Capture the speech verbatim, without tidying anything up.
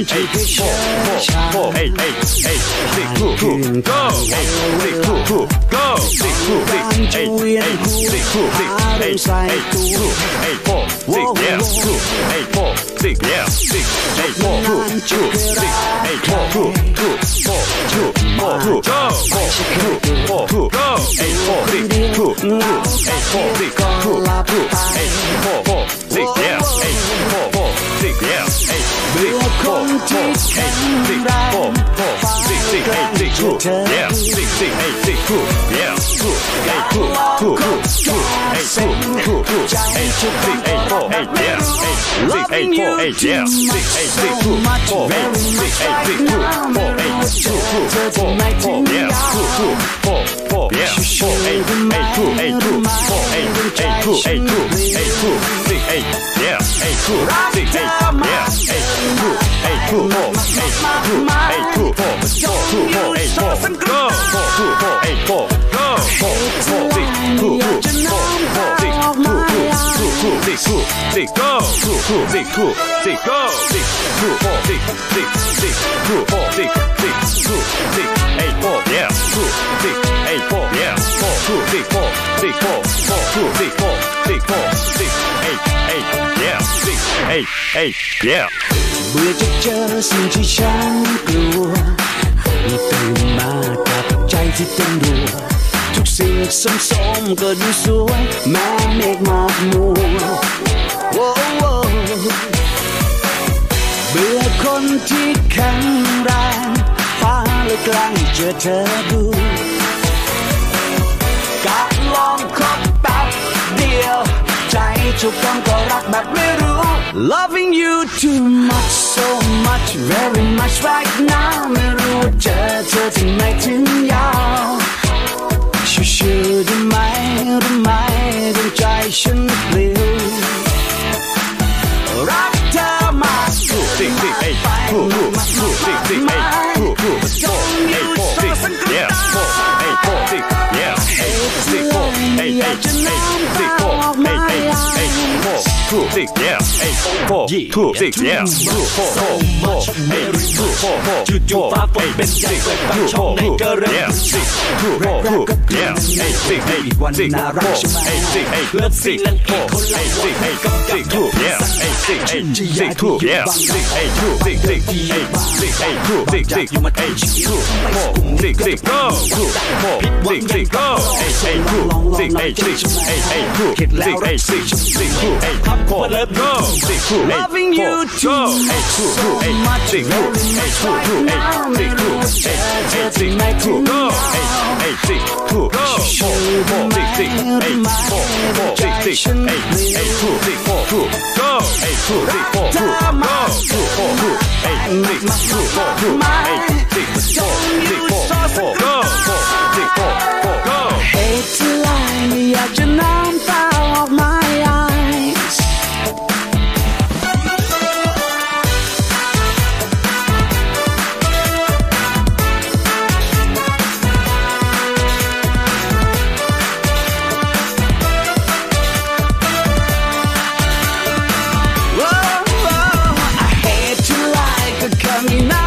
ที่เคยเชื่อชาผ่านคืนก่อนเวลาการจะเวียนหัวหาเรื่องใส่ตัวโว้โว้นานจะเคยรักใครมาไม่ใช่แค่ตัวคนเดียวเหงาสักเดียวก็หลับไปเบื่อคนที่แข็งแรงฟ้าใกล้จะเธออยากลองคบแค่เส้นใจจะต้องบอกไม่รู้ Loving you too much so much very much right now ไม่รู้จะเธอที่ไหนถึงยาวช่วยๆได้ไหมรู้ไหมดวงใจฉันเปลี่ยนรักเธอมากเกินไปมากมากมาก Don't you so สังเกตให้เธอไม่อยากจะน้ำตาออกมาเบื่อจะเจอสิ่งที่ฉันกลัวเมื่อตื่นมากับใจที่เต้นรัวทุกสิ่งสมๆก็ดูสวยแม้เมฆหมอกมัวเบื่อคนที่แข็งแรงฟ้าเลยกลางเจอเธอดูการลองคบแป๊บเดียวใจทุกคนก็รักแบบไม่รู้ Loving you too much so much very much right now ไม่รู้เจอเธอที่ไหนถึงยาวชื่อๆได้ไหมรู้ไหมดวงใจฉันเปลี่ยนรักเธอมากเกินไปมากมากมาก Don't you so สังเกตให้เธอไม่อยากจะน้ำตาออกมาจู่ๆฟ้าฝนเป็นใจเปิดปากช่องในกระเริ่มแรกๆก็เปลี่ยนอีกวันน่ารักใช่ไหมเลิฟซีนนั่นเองคนละวันให้กับกับทุกสังฉันจะอยากอยู่บางที่ที่บางอยากอยู่มาเองชิวไม่สกุลไม่ก็ต้องผิดหวังยังก็ลองลองลองใจฉันคิดแล้วรักสิฉันสิพับเลิฟ Loving you too much so much very much right now ไม่รู้เจอเธอที่ไหนถึงยาวช่วยๆได้ไหมรู้ไหมดวงใจฉันเปลี่ยนรักเธอมากเกินไปมากมากมาก Don't you so สังเกตเหตุที่ไรไม่อยากจะน้ำตาออกมาI hate to lie ก็คำนี้นะ